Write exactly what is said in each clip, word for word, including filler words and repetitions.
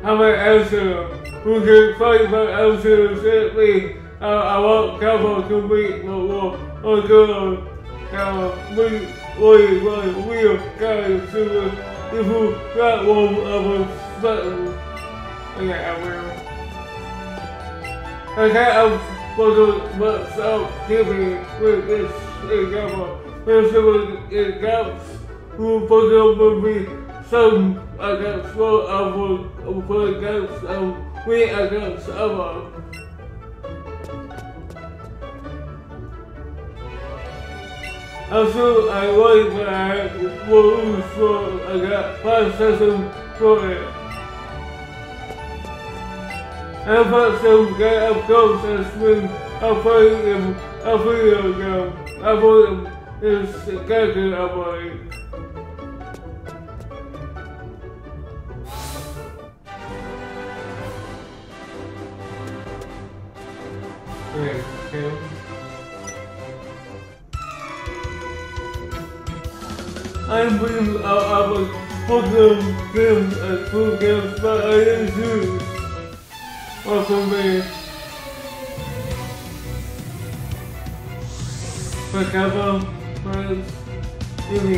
I'm an answer. Who can fight my answer set me? I, I want Cowboy to meet my war. Oh God. Now we we we will guys to the evil that one of a battle. Okay, I will. I can't afford myself giving with this example. There's someone in gaps who put up with me some against one of one against um we against other. Also, I was when I was for I got five sessions for it. I put some guy up close and swim. I played him a video game. I put him in his character I played. Okay, okay. I'm putting out of a Pokemon game and food games, but I didn't choose. Also me. For example, friends, Jimmy,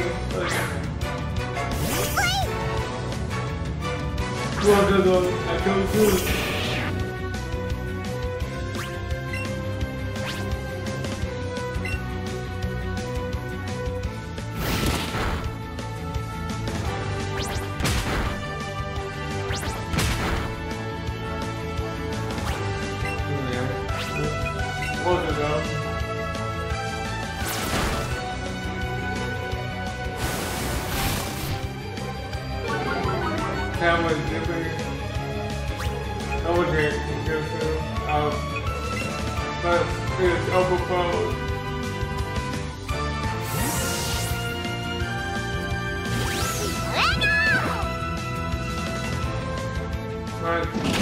Pokemon, I don't choose. What is that? How much giving? How much it can give to? Um, but it's overflowed. Right.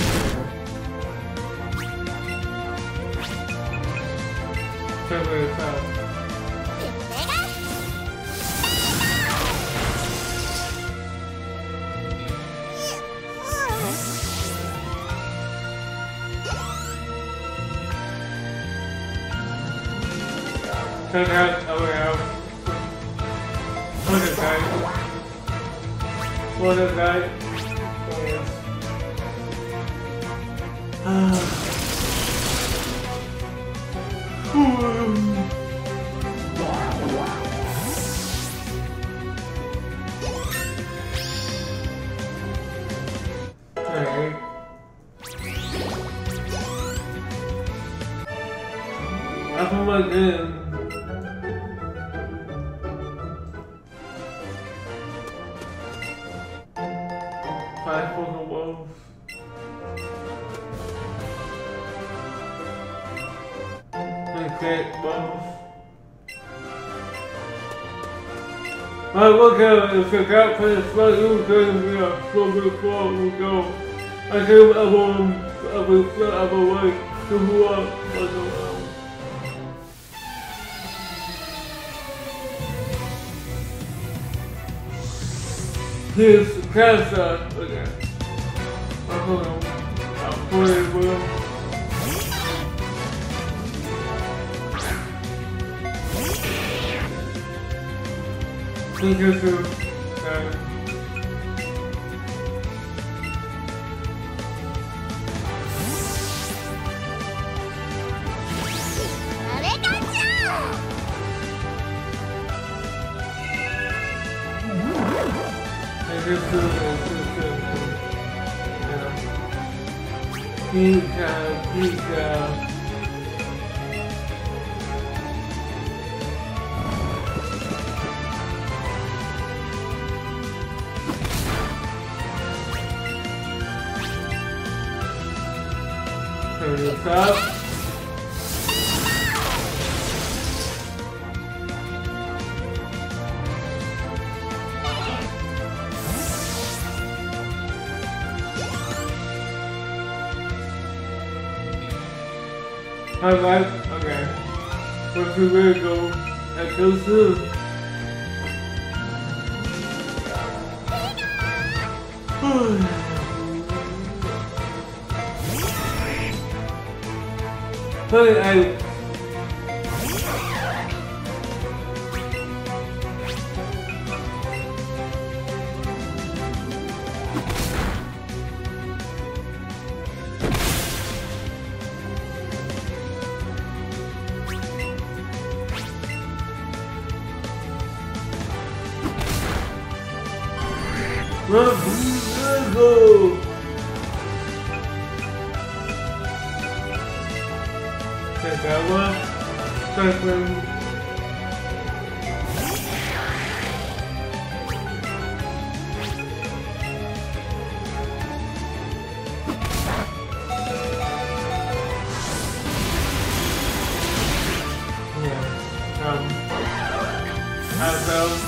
Figure it out. Turn out away out. What a guy. What a guy. Oh yes. Ah. Okay. I put my in. Five for the wolves. Okay, wolves. My workout is a gap for the smart you can be a flow before we go. I came along every foot of the way to move up on the world. Here's cancer again. I'm going to play with him. Thank you, sir. Uh, Thank you, sir. Pika, Pika. Turn this up. Alright, okay. What's the way to go? That's so soon. Hơi ai Go! Check out one. Second. Yeah. Um. I felt.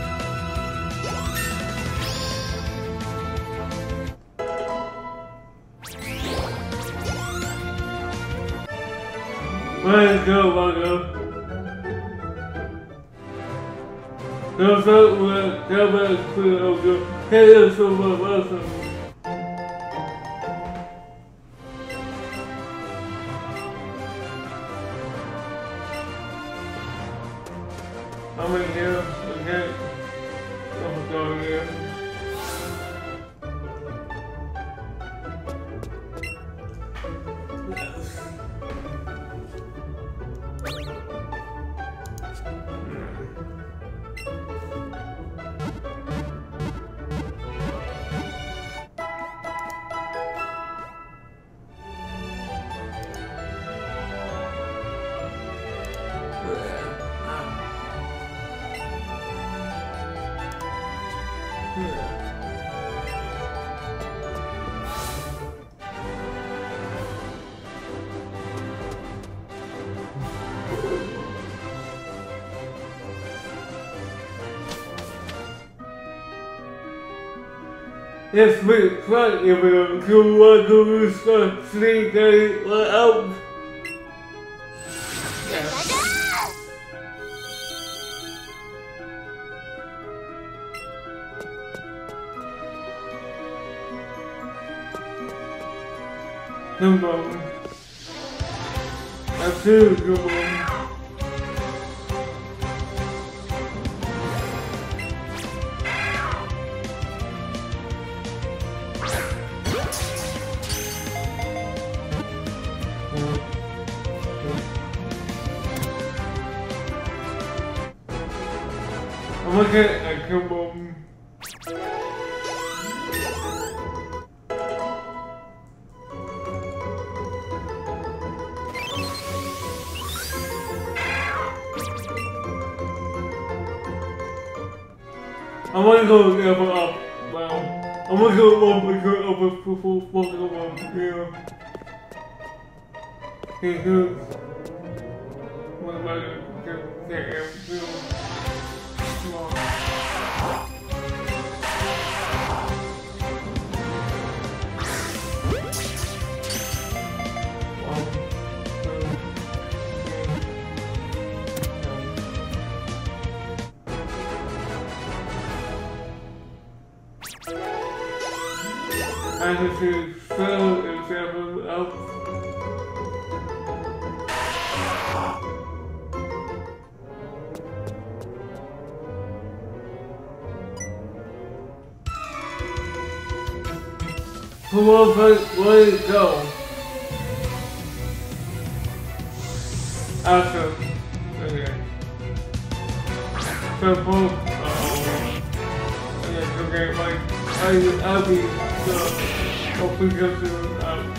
Let's go, Marco. Go start with come back to the Ogo. Hey, that's so much awesome. I'm in here, okay? I'm going here. Yes, we try if we don't do what do start sleep day out. Come on. I feel good. I'm looking at come on. I'm gonna go level up now. I'm gonna go up and go up and full full up here. Okay, good. What am I gonna get? Come on. I have to fill example up. Come on, but let it go. Awesome. Okay. So, both. Uh-oh. Okay, okay, like, I, I'll be, uh, open up to, um,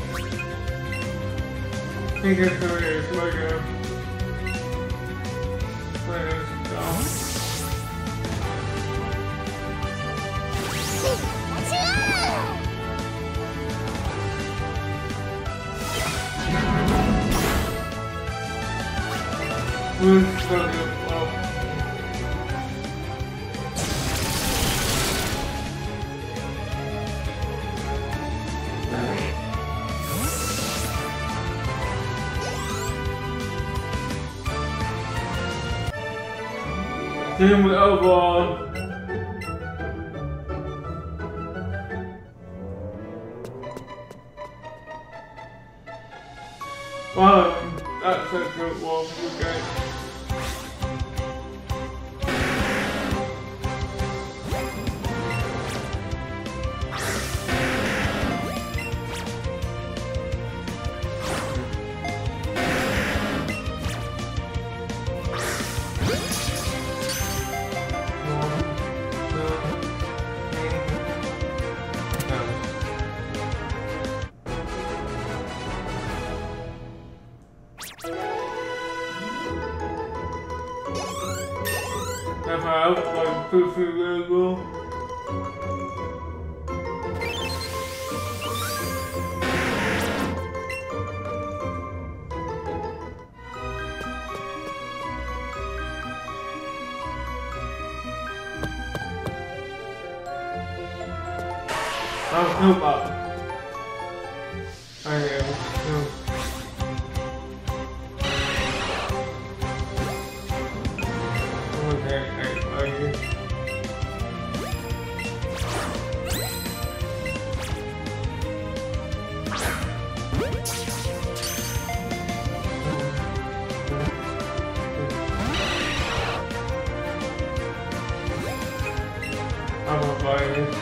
think it's the way it's like a, let us go. Who's fucking up? Game over. Wow. That's a good one, okay. If I have like fifty Lego. I'll help out. I am. No. Okay, I, I, I'm a buyer.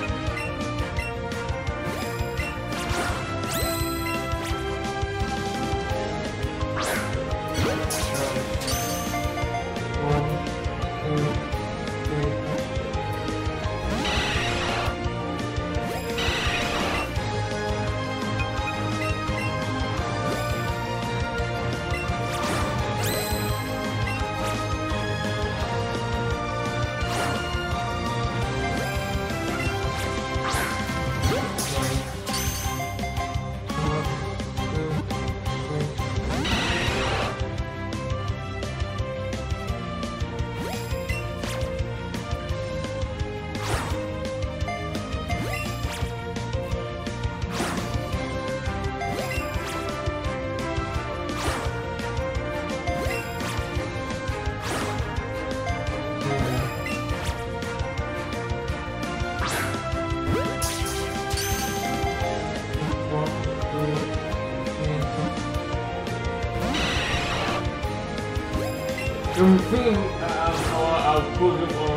I'm thinking uh, how I'll put them on.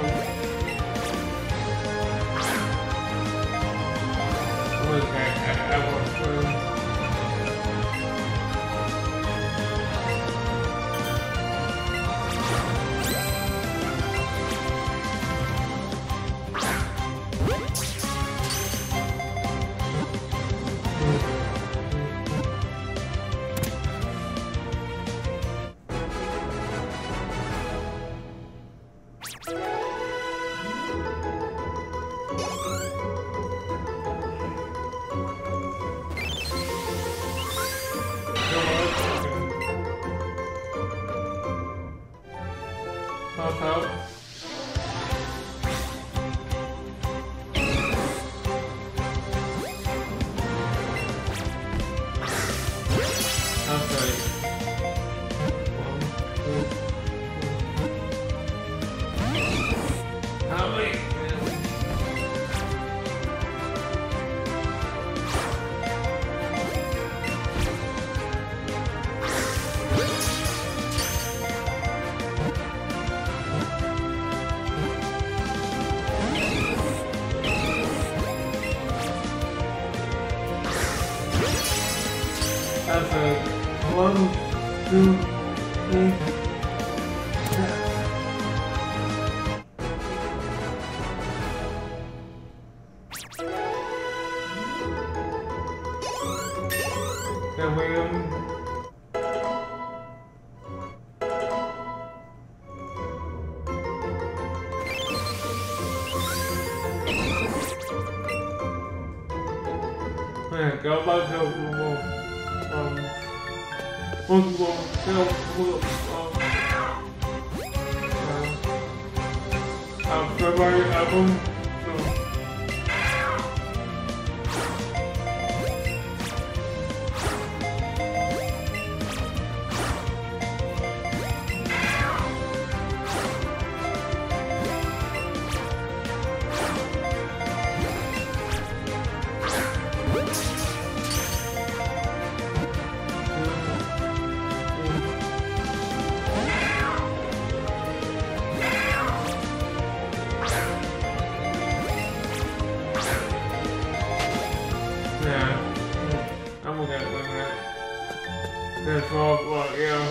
Okay, I, I want to. Pop out. Okay. One, two, three. How many? Perfect. One, two, three. Can we um yeah, go back to the wall. Um, one more, no, um, uh, um, February album, so. Yeah. I'm gonna get with that. That's all for you.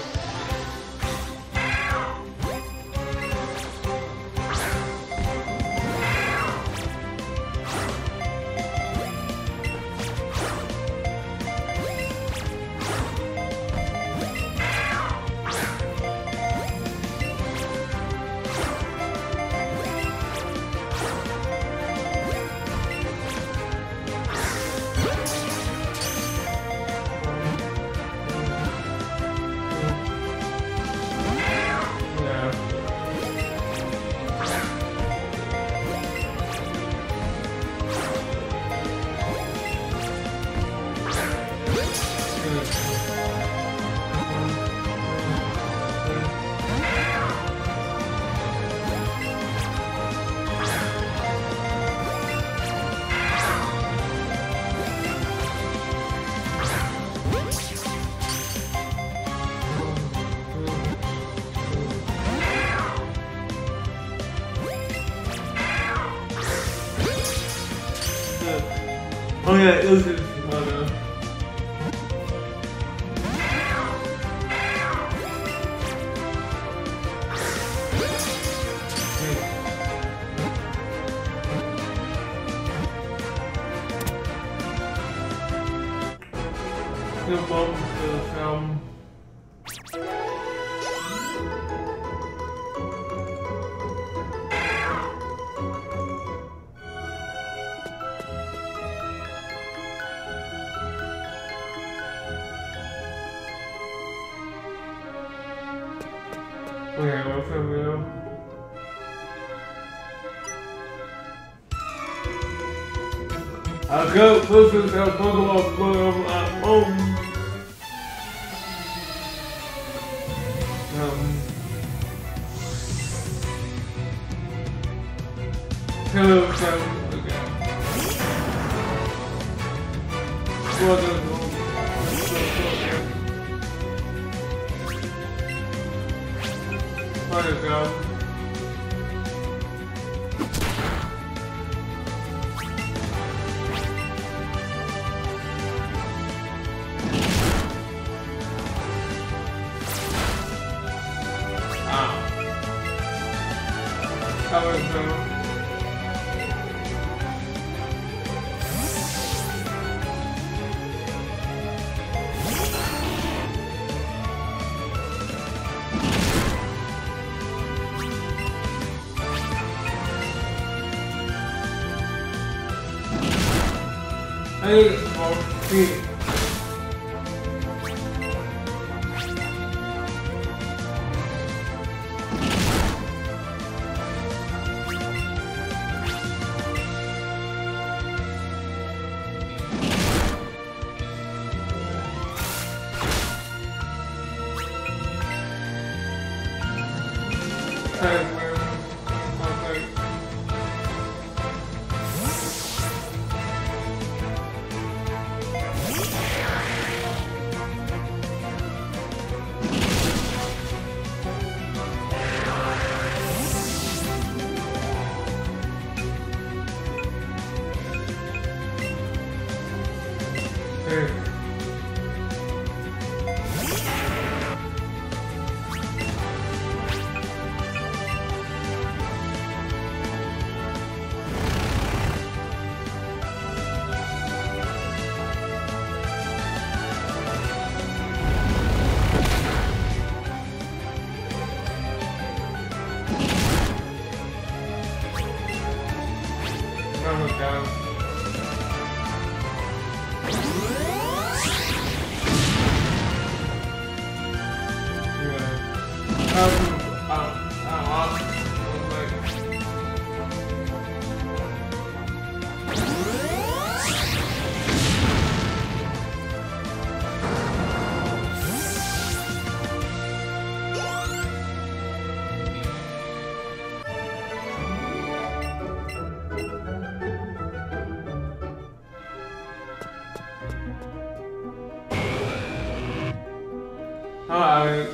Oh yeah, this is mother. The bomb will come. Okay, what's up, Leo? I got closer to Pokemon Go at home. Um, hello, Sam, again. Wonderful. There you go. Ah. How is it? Hey, okay. Oh my god. Yeah. Um, uh, uh, uh, Hi.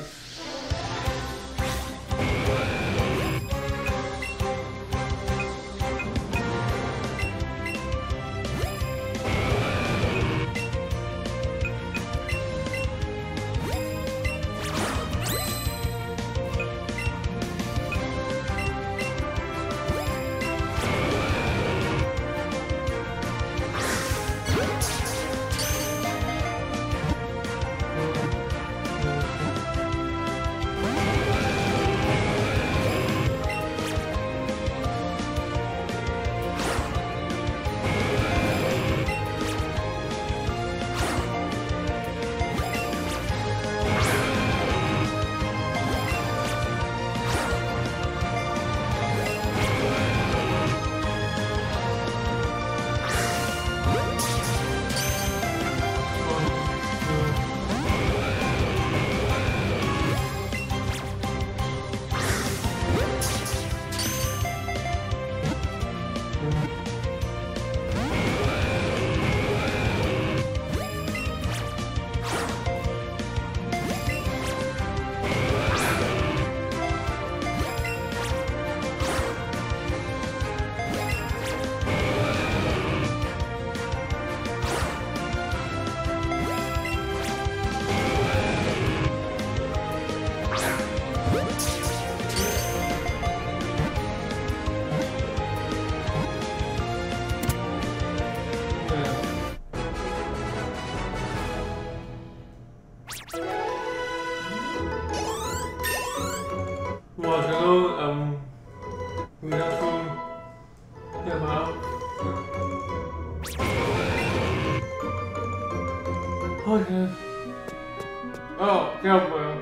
Okay. Oh, cowboy.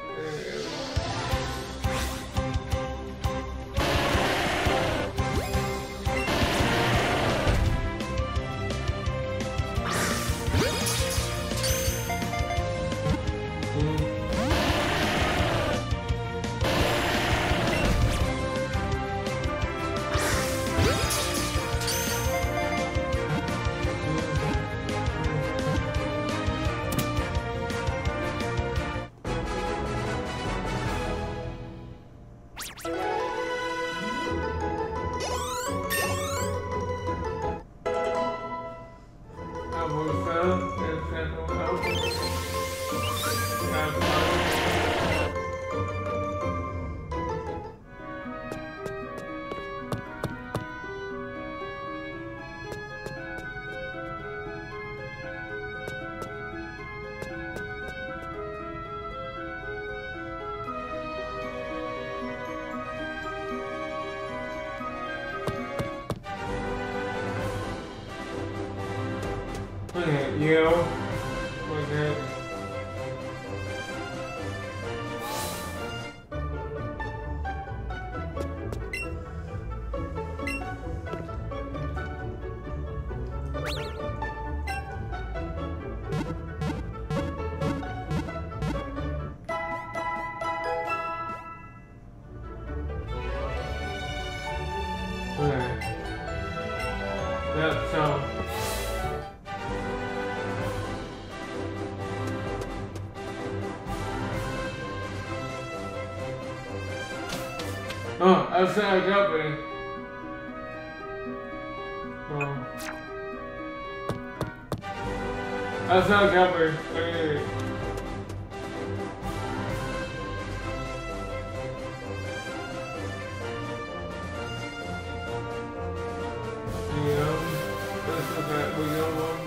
Okay, you. Okay. Okay. Yep, so. Oh, outside company. Oh. Outside company. Okay. Yeah, this is that we go on.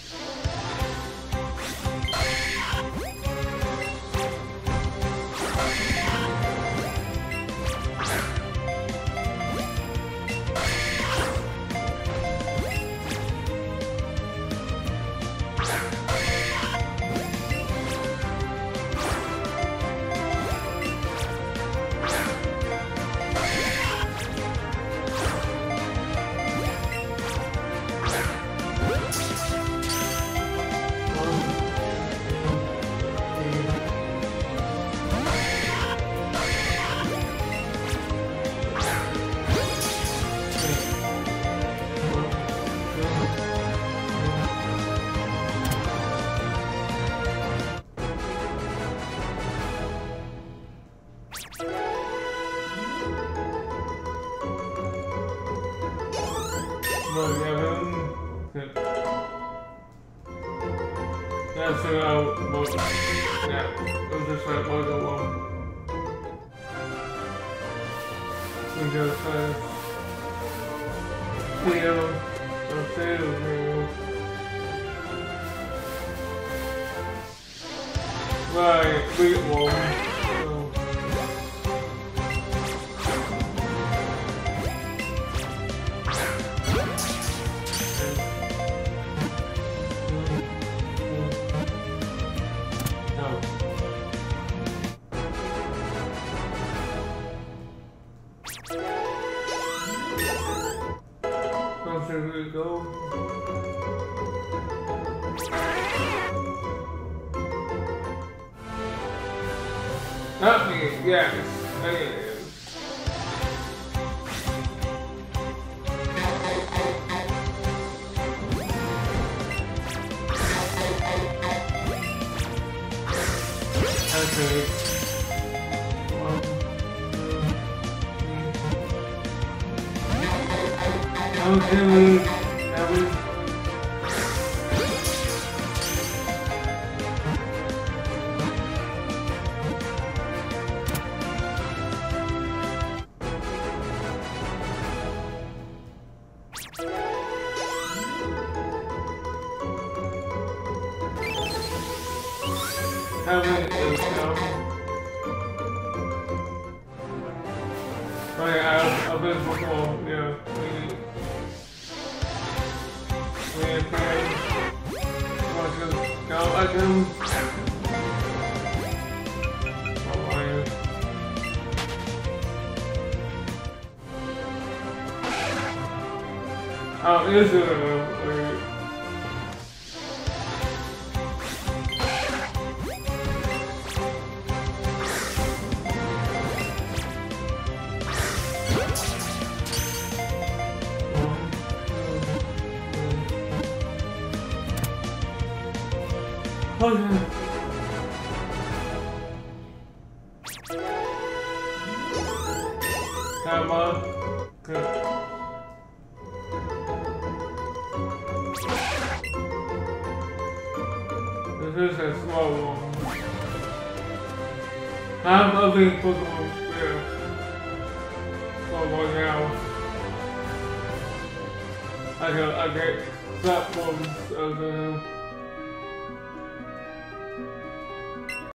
Well, yeah, um, yeah, so, uh, well, yeah, it was just like, well, go on. We just, uh, Leo, so say, Leo. Right, we get one, so. Here we go. Not me, yes, I am. Okay. One, two, three. Okay, we have it. Have it is down. Oh yeah, I've, I've been before, yeah. We, we played. No, I can. Alright. Oh, is it? Wait. Okay. Come on. Good. This is a slow one. I'm a big Pokemon player. Slow one now. I can I get platforms of the